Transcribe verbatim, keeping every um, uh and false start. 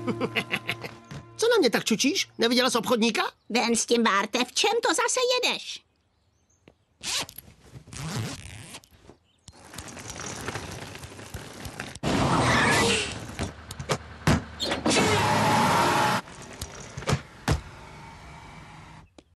Co na mě tak čučíš? Neviděla jsi obchodníka? Ven s tím, Barte, v čem to zase jedeš?